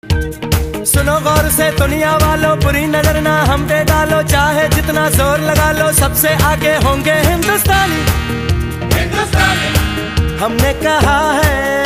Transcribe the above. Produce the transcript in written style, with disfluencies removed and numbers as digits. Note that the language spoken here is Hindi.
सुनो गौर से दुनिया वालों, बुरी नजर ना हम पे डालो, चाहे जितना जोर लगा लो सबसे आगे होंगे हिंदुस्तानी। हमने कहा है